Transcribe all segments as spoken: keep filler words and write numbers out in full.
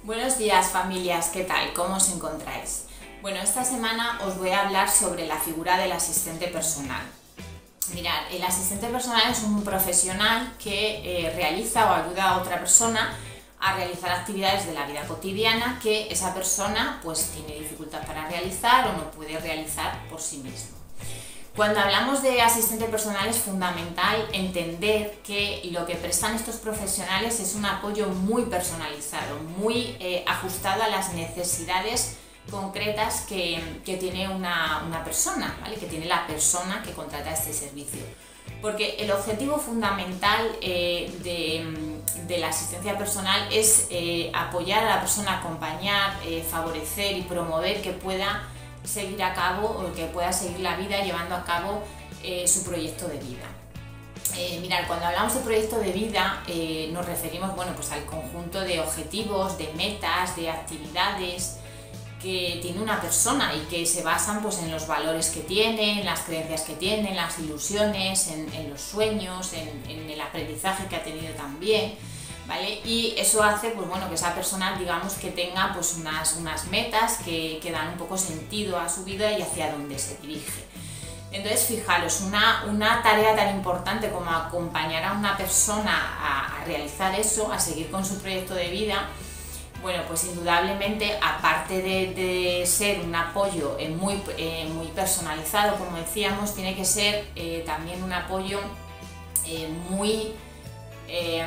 Buenos días familias, ¿qué tal? ¿Cómo os encontráis? Bueno, esta semana os voy a hablar sobre la figura del asistente personal. Mirad, el asistente personal es un profesional que eh, realiza o ayuda a otra persona a realizar actividades de la vida cotidiana que esa persona pues tiene dificultad para realizar o no puede realizar por sí mismo. Cuando hablamos de asistente personal es fundamental entender que lo que prestan estos profesionales es un apoyo muy personalizado, muy eh, ajustado a las necesidades concretas que, que tiene una, una persona, ¿vale? Que tiene la persona que contrata este servicio. Porque el objetivo fundamental eh, de, de la asistencia personal es eh, apoyar a la persona, acompañar, eh, favorecer y promover que pueda seguir a cabo o que pueda seguir la vida llevando a cabo eh, su proyecto de vida. Eh, mirad, cuando hablamos de proyecto de vida eh, nos referimos bueno, pues al conjunto de objetivos, de metas, de actividades que tiene una persona y que se basan pues, en los valores que tiene, en las creencias que tiene, en las ilusiones, en, en los sueños, en, en el aprendizaje que ha tenido también. ¿Vale? Y eso hace pues, bueno, que esa persona digamos, que tenga pues, unas, unas metas que, que dan un poco sentido a su vida y hacia dónde se dirige. Entonces, fijaros, una, una tarea tan importante como acompañar a una persona a, a realizar eso, a seguir con su proyecto de vida, bueno, pues indudablemente, aparte de, de ser un apoyo eh, muy, eh, muy personalizado, como decíamos, tiene que ser eh, también un apoyo eh, muy Eh,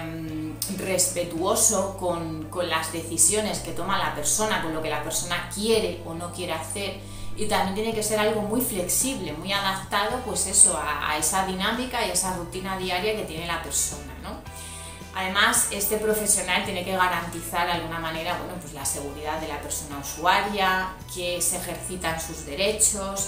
respetuoso con, con las decisiones que toma la persona, con lo que la persona quiere o no quiere hacer, y también tiene que ser algo muy flexible, muy adaptado pues eso, a, a esa dinámica y a esa rutina diaria que tiene la persona, ¿no? Además, este profesional tiene que garantizar de alguna manera bueno, pues la seguridad de la persona usuaria, que se ejercitan sus derechos,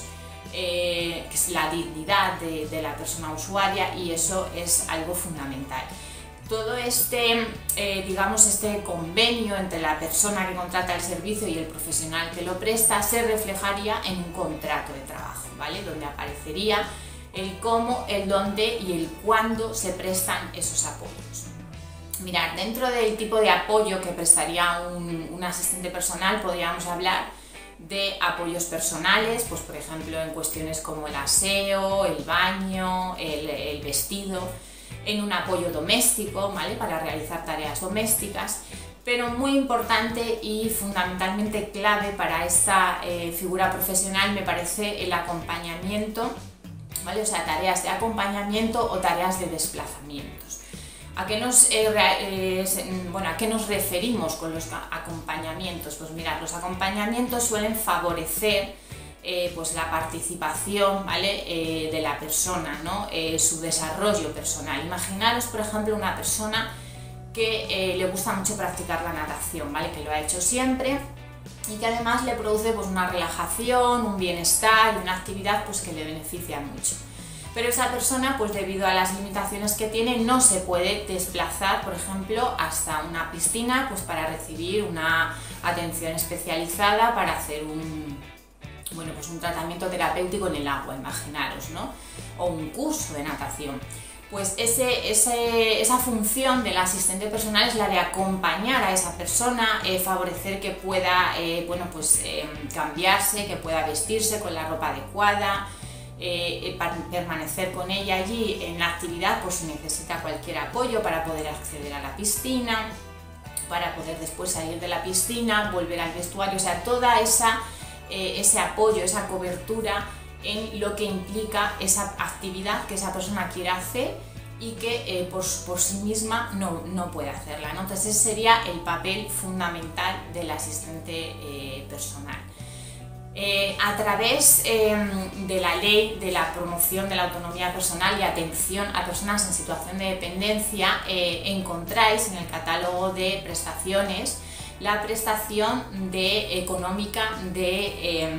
eh, que es la dignidad de, de la persona usuaria, y eso es algo fundamental. Todo este, eh, digamos, este convenio entre la persona que contrata el servicio y el profesional que lo presta se reflejaría en un contrato de trabajo, ¿vale? Donde aparecería el cómo, el dónde y el cuándo se prestan esos apoyos. Mirad, dentro del tipo de apoyo que prestaría un, un asistente personal podríamos hablar de apoyos personales, pues por ejemplo en cuestiones como el aseo, el baño, el, el vestido, en un apoyo doméstico, ¿vale? Para realizar tareas domésticas, pero muy importante y fundamentalmente clave para esta eh, figura profesional me parece el acompañamiento, ¿vale? O sea, tareas de acompañamiento o tareas de desplazamientos. ¿A qué nos, eh, eh, bueno, ¿a qué nos referimos con los acompañamientos? Pues mirad, los acompañamientos suelen favorecer Eh, pues la participación, ¿vale? eh, de la persona, ¿no? eh, su desarrollo personal. Imaginaros, por ejemplo, una persona que eh, le gusta mucho practicar la natación, ¿vale? Que lo ha hecho siempre y que además le produce pues, una relajación, un bienestar y una actividad pues, que le beneficia mucho. Pero esa persona, pues debido a las limitaciones que tiene, no se puede desplazar, por ejemplo, hasta una piscina pues, para recibir una atención especializada, para hacer un Bueno, pues un tratamiento terapéutico en el agua, imaginaros, ¿no? O un curso de natación. Pues ese, ese, esa función del asistente personal es la de acompañar a esa persona, eh, favorecer que pueda eh, bueno, pues, eh, cambiarse, que pueda vestirse con la ropa adecuada, eh, para permanecer con ella allí en la actividad, pues si necesita cualquier apoyo para poder acceder a la piscina, para poder después salir de la piscina, volver al vestuario, o sea, toda esa Eh, ese apoyo, esa cobertura en lo que implica esa actividad que esa persona quiere hacer y que eh, por, por sí misma no, no puede hacerla, ¿no? Entonces ese sería el papel fundamental del asistente eh, personal. Eh, a través eh, de la ley de la promoción de la autonomía personal y atención a personas en situación de dependencia, eh, encontráis en el catálogo de prestaciones la prestación de, económica de, eh,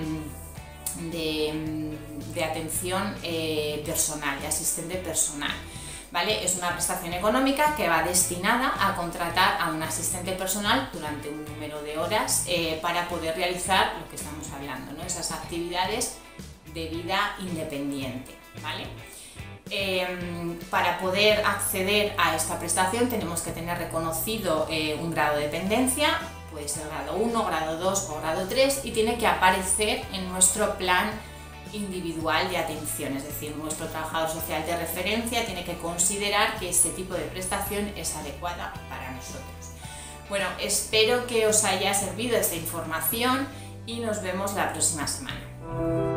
de, de atención eh, personal, de asistente personal, ¿vale? Es una prestación económica que va destinada a contratar a un asistente personal durante un número de horas eh, para poder realizar lo que estamos hablando, ¿no? Esas actividades de vida independiente, ¿vale? Eh, para poder acceder a esta prestación tenemos que tener reconocido eh, un grado de dependencia, puede ser grado uno, grado dos o grado tres, y tiene que aparecer en nuestro plan individual de atención, es decir, nuestro trabajador social de referencia tiene que considerar que este tipo de prestación es adecuada para nosotros. Bueno, espero que os haya servido esta información y nos vemos la próxima semana.